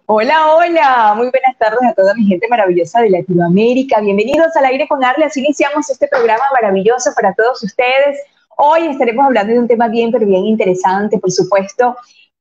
Hola, hola, muy buenas tardes a toda mi gente maravillosa de Latinoamérica. Bienvenidos al Aire con Arle. Así iniciamos este programa maravilloso para todos ustedes. Hoy estaremos hablando de un tema bien, pero bien interesante, por supuesto,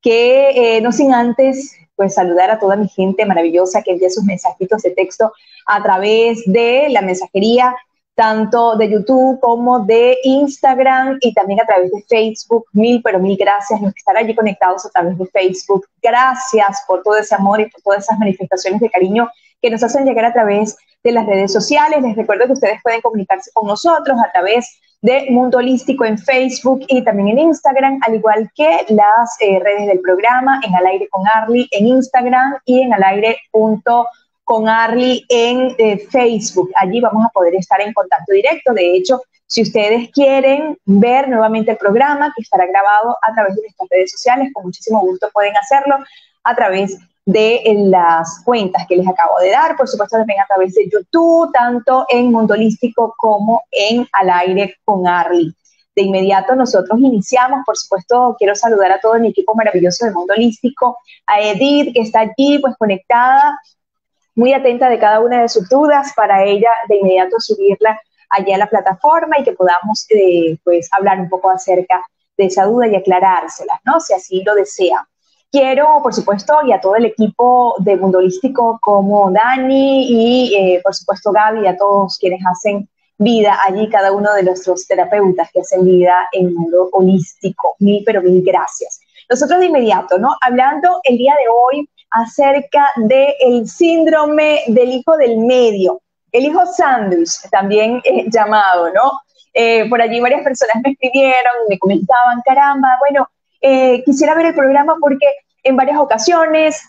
que no sin antes pues saludar a toda mi gente maravillosa que envía sus mensajitos de texto a través de la mensajería tanto de YouTube como de Instagram y también a través de Facebook. Mil, pero mil gracias los que están allí conectados a través de Facebook. Gracias por todo ese amor y por todas esas manifestaciones de cariño que nos hacen llegar a través de las redes sociales. Les recuerdo que ustedes pueden comunicarse con nosotros a través de Mundo Holístico en Facebook y también en Instagram, al igual que las redes del programa en Al Aire con Arly en Instagram y en alaire.com Arly en Facebook. Allí vamos a poder estar en contacto directo. De hecho, si ustedes quieren ver nuevamente el programa, que estará grabado a través de nuestras redes sociales, con muchísimo gusto pueden hacerlo a través de las cuentas que les acabo de dar. Por supuesto, también a través de YouTube, tanto en Mundo Holístico como en Al Aire con Arly. De inmediato nosotros iniciamos. Por supuesto, quiero saludar a todo mi equipo maravilloso de Mundo Holístico, a Edith, que está allí pues conectada, muy atenta de cada una de sus dudas para ella de inmediato subirla allá a la plataforma y que podamos pues hablar un poco acerca de esa duda y aclarárselas, ¿no? Si así lo desea. Quiero, por supuesto, y a todo el equipo de Mundo Holístico como Dani y, por supuesto, Gaby, a todos quienes hacen vida allí, cada uno de nuestros terapeutas que hacen vida en Mundo Holístico. Mil, pero mil gracias. Nosotros de inmediato, ¿no? Hablando el día de hoy acerca del síndrome del hijo del medio, el hijo sándwich, también llamado, ¿no? Por allí varias personas me escribieron, me comentaban, caramba, bueno, quisiera ver el programa porque en varias ocasiones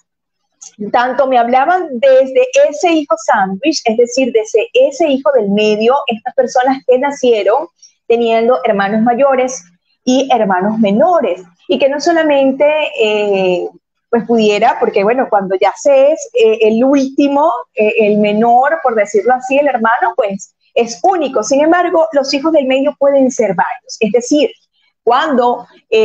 tanto me hablaban desde ese hijo sándwich, es decir, desde ese hijo del medio, estas personas que nacieron teniendo hermanos mayores y hermanos menores, y que no solamente pues pudiera, porque bueno, cuando ya se es el último, el menor, por decirlo así, el hermano, pues es único. Sin embargo, los hijos del medio pueden ser varios, es decir, cuando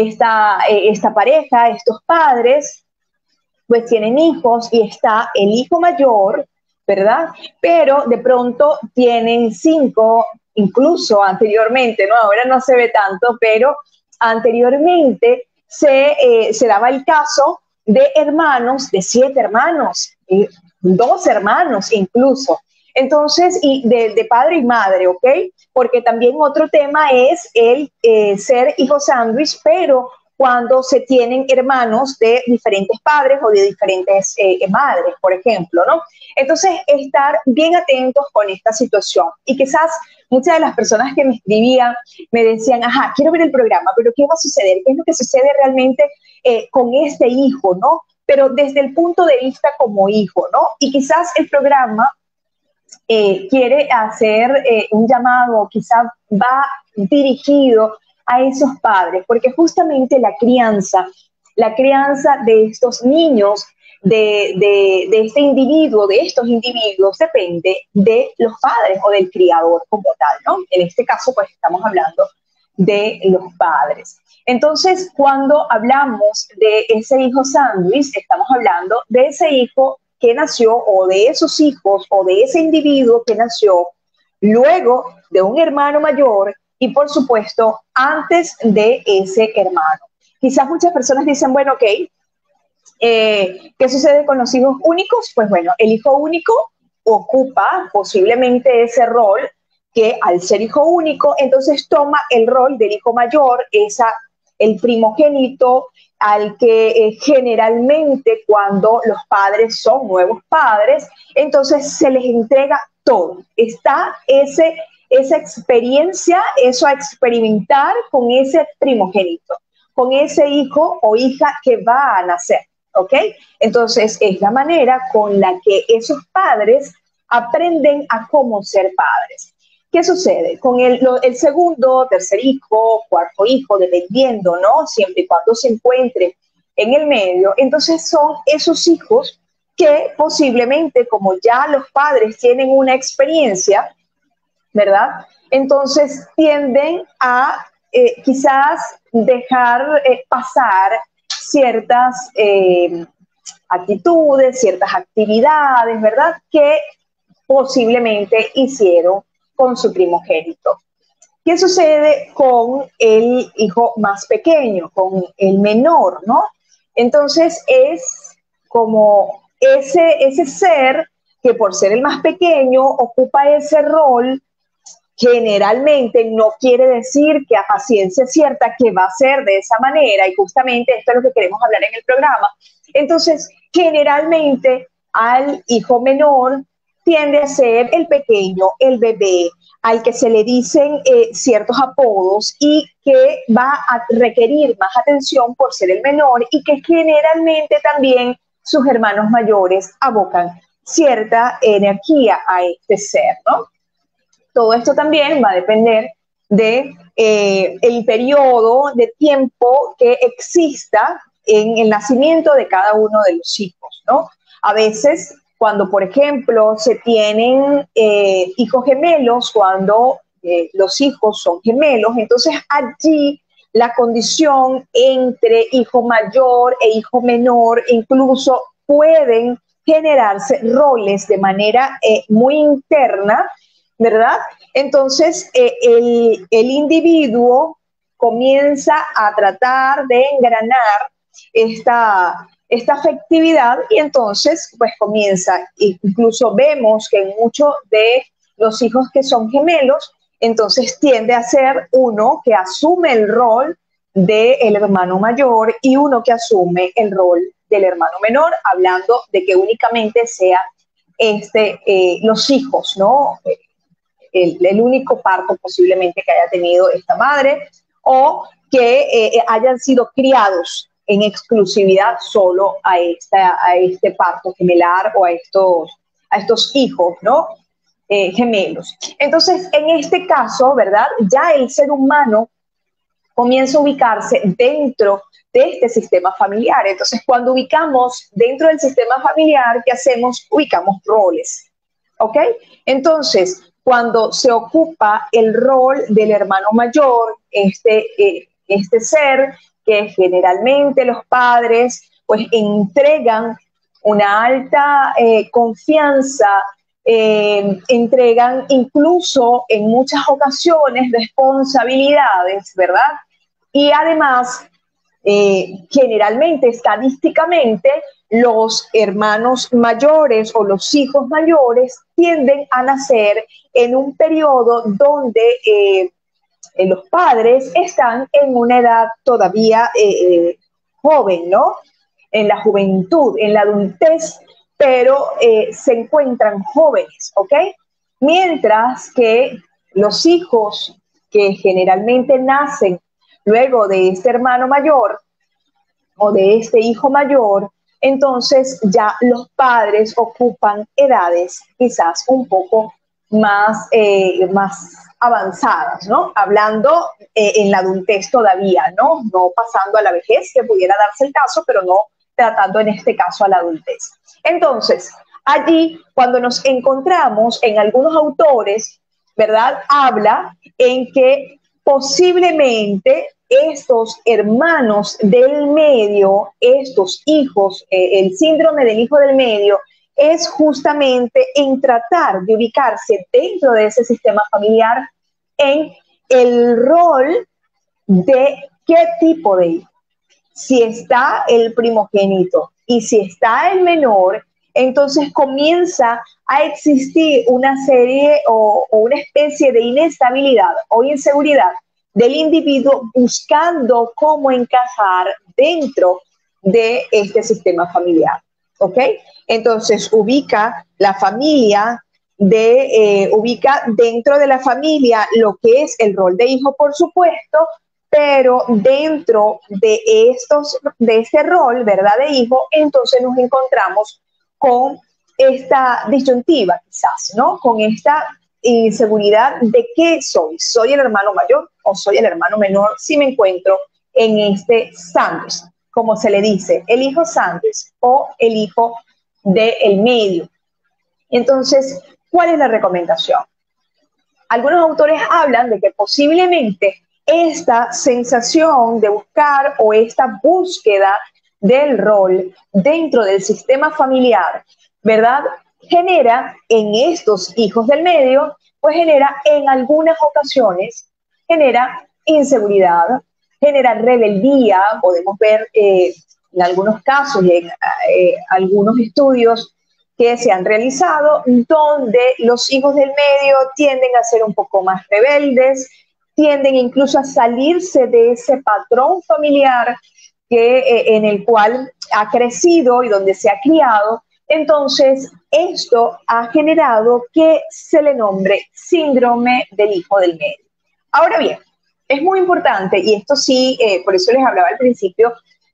esta pareja, estos padres, pues tienen hijos y está el hijo mayor, ¿verdad? Pero de pronto tienen 5, incluso anteriormente, ¿no? Ahora no se ve tanto, pero anteriormente se daba el caso de hermanos, de 7 hermanos, 2 hermanos incluso. Entonces, y de padre y madre, ¿ok? Porque también otro tema es el ser hijo sándwich, pero cuando se tienen hermanos de diferentes padres o de diferentes madres, por ejemplo, ¿no? Entonces, estar bien atentos con esta situación. Y quizás muchas de las personas que me escribían me decían, ajá, quiero ver el programa, pero ¿qué va a suceder? ¿Qué es lo que sucede realmente con este hijo, ¿no? Pero desde el punto de vista como hijo, ¿no? Y quizás el programa quiere hacer un llamado, quizás va dirigido a esos padres, porque justamente la crianza de estos niños, de este individuo, de estos individuos, depende de los padres o del criador como tal, ¿no? En este caso, pues estamos hablando de los padres. Entonces, cuando hablamos de ese hijo sándwich, estamos hablando de ese hijo que nació o de esos hijos o de ese individuo que nació luego de un hermano mayor y por supuesto antes de ese hermano. Quizás muchas personas dicen, bueno, ok, ¿qué sucede con los hijos únicos? Pues bueno, el hijo único ocupa posiblemente ese rol que al ser hijo único, entonces toma el rol del hijo mayor, el primogénito, al que generalmente cuando los padres son nuevos padres, entonces se les entrega todo. Está esa experiencia, eso a experimentar con ese primogénito, con ese hijo o hija que va a nacer, ¿ok? Entonces es la manera con la que esos padres aprenden a cómo ser padres. ¿Qué sucede? Con el segundo, tercer hijo, cuarto hijo, dependiendo, ¿no? Siempre y cuando se encuentre en el medio, entonces son esos hijos que posiblemente, como ya los padres tienen una experiencia, ¿verdad? Entonces tienden a quizás dejar pasar ciertas actitudes, ciertas actividades, ¿verdad?, que posiblemente hicieron con su primogénito. ¿Qué sucede con el hijo más pequeño, con el menor, ¿no? Entonces es como ese ser que por ser el más pequeño ocupa ese rol. Generalmente no quiere decir que a ciencia cierta que va a ser de esa manera, y justamente esto es lo que queremos hablar en el programa. Entonces, generalmente al hijo menor tiende a ser el pequeño, el bebé, al que se le dicen ciertos apodos y que va a requerir más atención por ser el menor, y que generalmente también sus hermanos mayores abocan cierta energía a este ser, ¿no? Todo esto también va a depender de el periodo de tiempo que exista en el nacimiento de cada uno de los hijos, ¿no? A veces, cuando, por ejemplo, se tienen hijos gemelos, cuando los hijos son gemelos, entonces allí la condición entre hijo mayor e hijo menor incluso pueden generarse roles de manera muy interna, ¿verdad? Entonces, el individuo comienza a tratar de engranar esta afectividad, y entonces, pues comienza, incluso vemos que en muchos de los hijos que son gemelos, entonces tiende a ser uno que asume el rol del hermano mayor y uno que asume el rol del hermano menor, hablando de que únicamente sean los hijos, ¿no? El único parto posiblemente que haya tenido esta madre, o que hayan sido criados en exclusividad solo a este parto gemelar o a estos hijos, ¿no? Gemelos. Entonces, en este caso, ¿verdad? Ya el ser humano comienza a ubicarse dentro de este sistema familiar. Entonces, cuando ubicamos dentro del sistema familiar, ¿qué hacemos? Ubicamos roles, ¿ok? Entonces, cuando se ocupa el rol del hermano mayor, este ser que generalmente los padres pues entregan una alta confianza, entregan incluso en muchas ocasiones responsabilidades, ¿verdad? Y además, generalmente, estadísticamente, los hermanos mayores o los hijos mayores tienden a nacer en un periodo donde los padres están en una edad todavía joven, ¿no? En la juventud, en la adultez, pero se encuentran jóvenes, ¿ok? Mientras que los hijos que generalmente nacen luego de este hermano mayor o de este hijo mayor, entonces ya los padres ocupan edades quizás un poco más avanzadas, ¿no? Hablando en la adultez todavía, ¿no? No pasando a la vejez, que pudiera darse el caso, pero no tratando en este caso a la adultez. Entonces, allí, cuando nos encontramos en algunos autores, ¿verdad? Habla en que posiblemente estos hermanos del medio, estos hijos, el síndrome del hijo del medio, es justamente en tratar de ubicarse dentro de ese sistema familiar en el rol de qué tipo de hijo. Si está el primogénito y si está el menor, entonces comienza a existir una serie o una especie de inestabilidad o inseguridad del individuo buscando cómo encajar dentro de este sistema familiar, ¿ok? Entonces ubica la familia, ubica dentro de la familia lo que es el rol de hijo, por supuesto, pero dentro de este rol, ¿verdad?, de hijo, entonces nos encontramos con esta disyuntiva, quizás, ¿no? Con esta inseguridad de qué soy. ¿Soy el hermano mayor o soy el hermano menor si me encuentro en este sándwich, como se le dice, el hijo sándwich o el hijo del medio? Entonces, ¿cuál es la recomendación? Algunos autores hablan de que posiblemente esta sensación de buscar o esta búsqueda del rol dentro del sistema familiar, ¿verdad? Genera en estos hijos del medio, pues genera en algunas ocasiones, genera inseguridad, genera rebeldía. Podemos ver en algunos casos y en algunos estudios que se han realizado, donde los hijos del medio tienden a ser un poco más rebeldes, tienden incluso a salirse de ese patrón familiar en el cual ha crecido y donde se ha criado. Entonces, esto ha generado que se le nombre síndrome del hijo del medio. Ahora bien, es muy importante, y esto sí, por eso les hablaba al principio,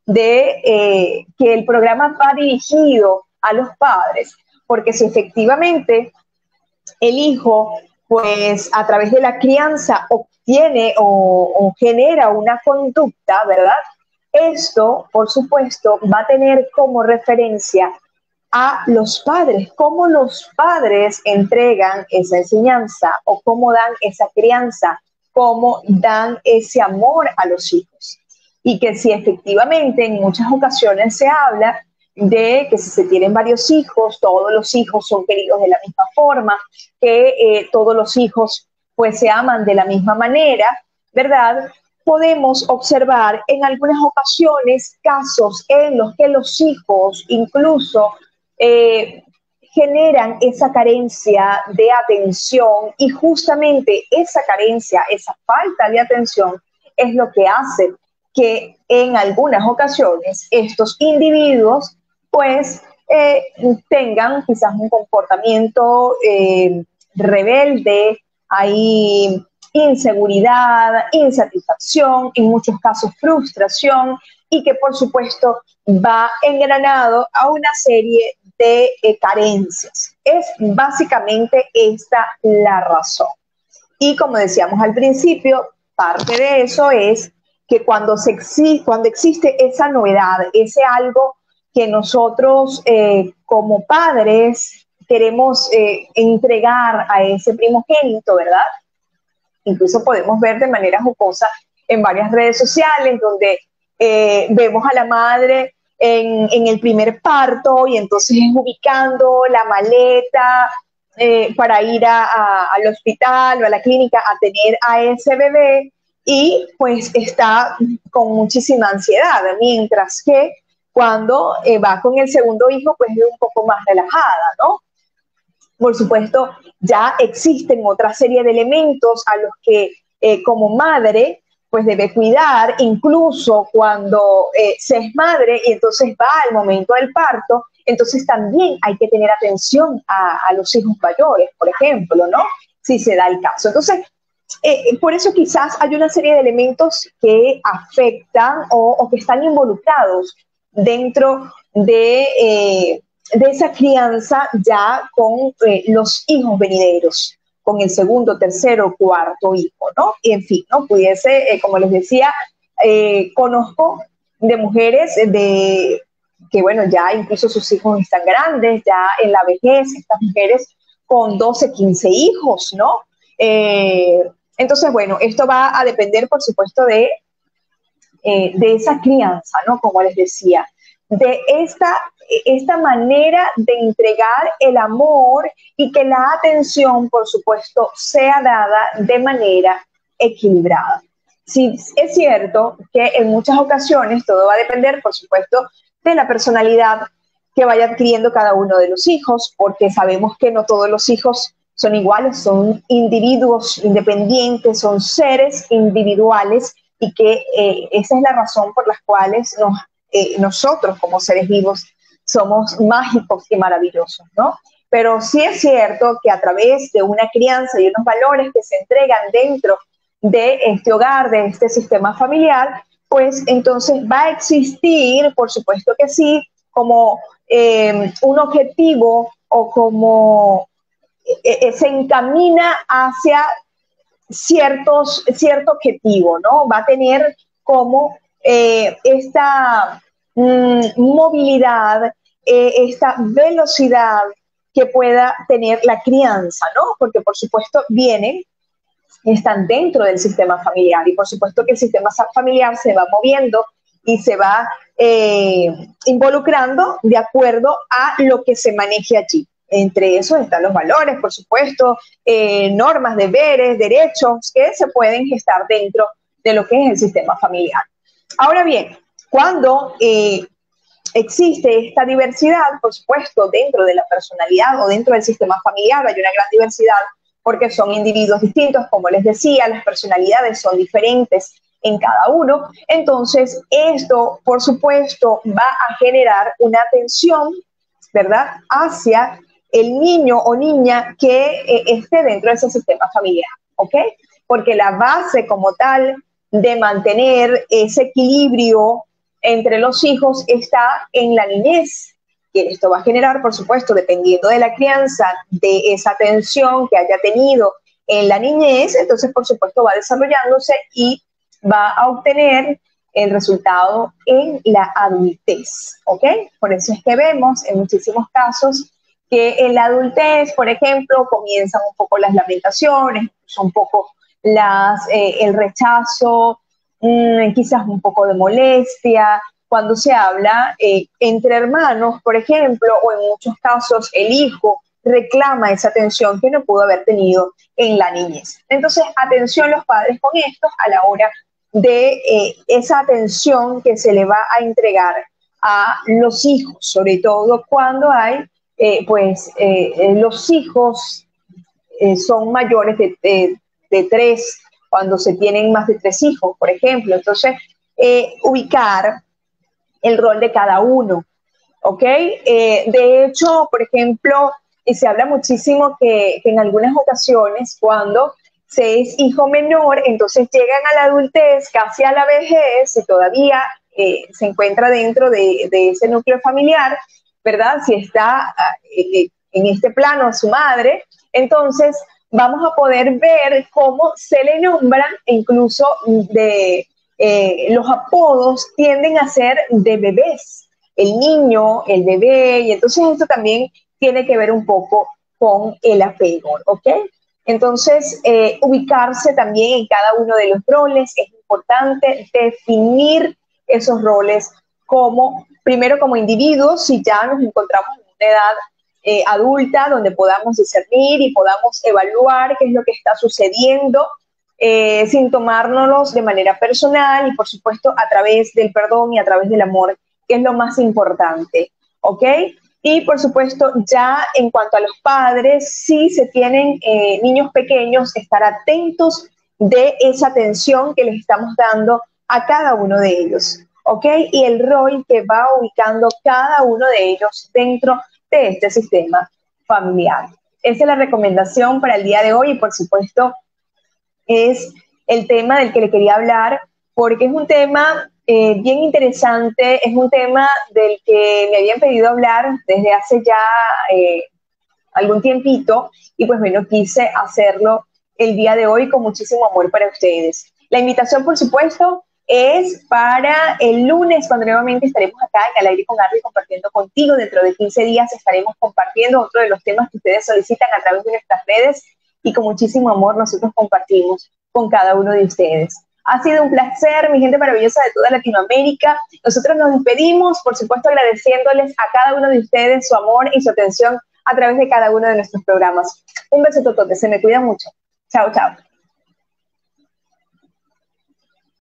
de que el programa va dirigido a los padres, porque si efectivamente el hijo, pues a través de la crianza obtiene o genera una conducta, ¿verdad? Esto, por supuesto, va a tener como referencia a los padres, cómo los padres entregan esa enseñanza o cómo dan esa crianza, cómo dan ese amor a los hijos. Y que si efectivamente en muchas ocasiones se habla de que si se tienen varios hijos, todos los hijos son queridos de la misma forma, que todos los hijos pues se aman de la misma manera, ¿verdad? Podemos observar en algunas ocasiones casos en los que los hijos incluso generan esa carencia de atención, y justamente esa carencia, esa falta de atención es lo que hace que en algunas ocasiones estos individuos pues tengan quizás un comportamiento rebelde, hay inseguridad, insatisfacción, en muchos casos frustración, y que por supuesto va engranado a una serie de carencias. Es básicamente esta la razón. Y como decíamos al principio, parte de eso es que cuando existe esa novedad, ese algo que nosotros como padres queremos entregar a ese primogénito, ¿verdad? Incluso podemos ver de manera jocosa en varias redes sociales donde vemos a la madre en el primer parto y entonces ubicando la maleta para ir al hospital o a la clínica a tener a ese bebé, y pues está con muchísima ansiedad, mientras que cuando va con el segundo hijo pues es un poco más relajada, ¿no? Por supuesto, ya existen otra serie de elementos a los que como madre pues debe cuidar, incluso cuando se es madre y entonces va al momento del parto. Entonces también hay que tener atención a los hijos mayores, por ejemplo, ¿no? Si se da el caso. Entonces, por eso quizás hay una serie de elementos que afectan o que están involucrados dentro de esa crianza ya con los hijos venideros, con el segundo, tercero, cuarto hijo, ¿no? Y en fin, ¿no? Pudiese, como les decía, conozco de mujeres que, bueno, ya incluso sus hijos están grandes, ya en la vejez, estas mujeres con 12, 15 hijos, ¿no? Entonces, bueno, esto va a depender, por supuesto, de esa crianza, ¿no? Como les decía, de esta manera de entregar el amor y que la atención, por supuesto, sea dada de manera equilibrada. Sí, es cierto que en muchas ocasiones todo va a depender, por supuesto, de la personalidad que vaya adquiriendo cada uno de los hijos, porque sabemos que no todos los hijos son iguales, son individuos independientes, son seres individuales, y que esa es la razón por las cuales nosotros como seres vivos somos mágicos y maravillosos, ¿no? Pero sí es cierto que a través de una crianza y unos valores que se entregan dentro de este hogar, de este sistema familiar, pues entonces va a existir, por supuesto que sí, como un objetivo o como se encamina hacia cierto objetivo, ¿no? Va a tener como esta movilidad, esta velocidad que pueda tener la crianza, ¿no? Porque por supuesto están dentro del sistema familiar, y por supuesto que el sistema familiar se va moviendo y se va involucrando de acuerdo a lo que se maneje allí. Entre esos están los valores, por supuesto, normas, deberes, derechos que se pueden gestar dentro de lo que es el sistema familiar. Ahora bien, cuando existe esta diversidad, por supuesto, dentro de la personalidad o dentro del sistema familiar hay una gran diversidad porque son individuos distintos, como les decía, las personalidades son diferentes en cada uno. Entonces, esto, por supuesto, va a generar una tensión, ¿verdad?, hacia el niño o niña que esté dentro de ese sistema familiar, ¿ok? Porque la base como tal de mantener ese equilibrio entre los hijos está en la niñez. Y esto va a generar, por supuesto, dependiendo de la crianza, de esa tensión que haya tenido en la niñez, entonces, por supuesto, va desarrollándose y va a obtener el resultado en la adultez, ¿ok? Por eso es que vemos en muchísimos casos que en la adultez, por ejemplo, comienzan un poco las lamentaciones, un poco el rechazo, quizás un poco de molestia, cuando se habla entre hermanos, por ejemplo, o en muchos casos el hijo reclama esa atención que no pudo haber tenido en la niñez. Entonces, atención los padres con esto a la hora de esa atención que se le va a entregar a los hijos, sobre todo cuando hay, los hijos son mayores de 3, cuando se tienen más de 3 hijos, por ejemplo. Entonces, ubicar el rol de cada uno, ¿ok? De hecho, por ejemplo, se habla muchísimo que en algunas ocasiones cuando se es hijo menor, entonces llegan a la adultez, casi a la vejez, y todavía se encuentra dentro de ese núcleo familiar, ¿verdad? Si está en este plano a su madre, entonces vamos a poder ver cómo se le nombran, e incluso los apodos tienden a ser de bebés, el niño, el bebé, y entonces esto también tiene que ver un poco con el apego, ¿ok? Entonces, ubicarse también en cada uno de los roles, es importante definir esos roles primero como individuos, si ya nos encontramos en una edad adulta, donde podamos discernir y podamos evaluar qué es lo que está sucediendo, sin tomárnoslos de manera personal y, por supuesto, a través del perdón y a través del amor, que es lo más importante, ¿ok? Y, por supuesto, ya en cuanto a los padres, si se tienen niños pequeños, estar atentos de esa atención que les estamos dando a cada uno de ellos, ¿ok? Y el rol que va ubicando cada uno de ellos dentro de este sistema familiar. Esa es la recomendación para el día de hoy y, por supuesto, es el tema del que le quería hablar, porque es un tema bien interesante, es un tema del que me habían pedido hablar desde hace ya algún tiempito, y pues bueno, quise hacerlo el día de hoy con muchísimo amor para ustedes. La invitación, por supuesto, es para el lunes, cuando nuevamente estaremos acá en Al Aire con Arly compartiendo contigo. Dentro de 15 días estaremos compartiendo otro de los temas que ustedes solicitan a través de nuestras redes, y con muchísimo amor nosotros compartimos con cada uno de ustedes. Ha sido un placer, mi gente maravillosa de toda Latinoamérica. Nosotros nos despedimos, por supuesto, agradeciéndoles a cada uno de ustedes su amor y su atención a través de cada uno de nuestros programas. Un beso totote, se me cuida mucho. Chao, chao.